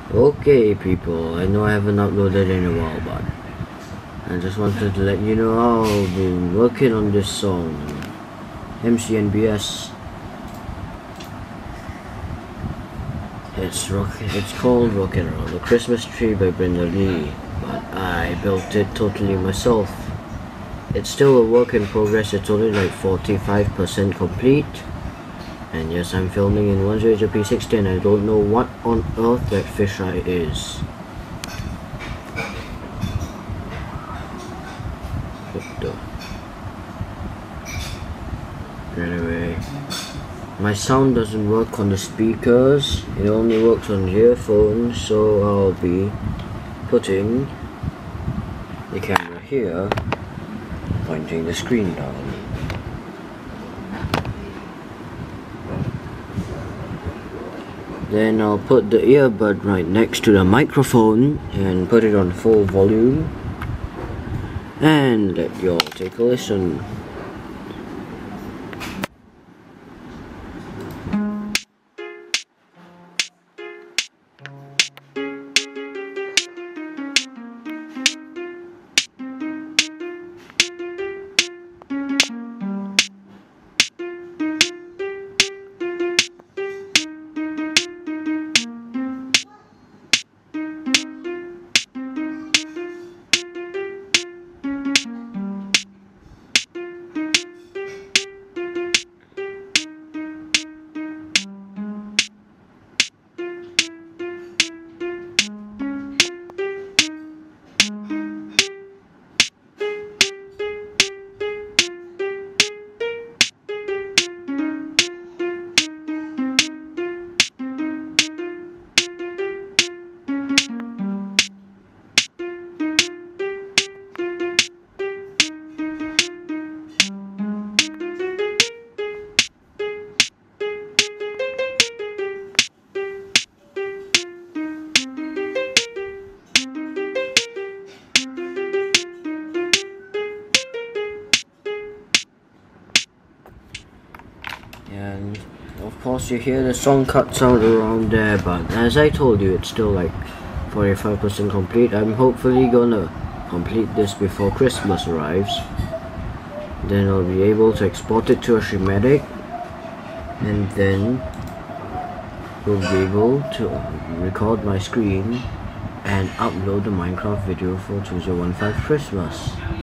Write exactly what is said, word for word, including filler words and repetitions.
Okay people, I know I haven't uploaded in a while, but I just wanted to let you know how I've been working on this song, M C N B S. It's rock. It's called Rockin' Around the Christmas Tree by Brenda Lee, but I built it totally myself. It's still a work in progress. It's only like forty-five percent complete. And yes, I'm filming in one zero p sixty and I don't know what on earth that fisheye is. What the? Anyway, my sound doesn't work on the speakers. It only works on the earphones, so I'll be putting the camera here, pointing the screen down. Then I'll put the earbud right next to the microphone and put it on full volume and let y'all take a listen. And of course you hear the song cuts out around there, but as I told you, it's still like forty-five percent complete. I'm hopefully gonna complete this before Christmas arrives. Then I'll be able to export it to a Shreematic, and then we'll be able to record my screen and upload the Minecraft video for two thousand fifteen Christmas.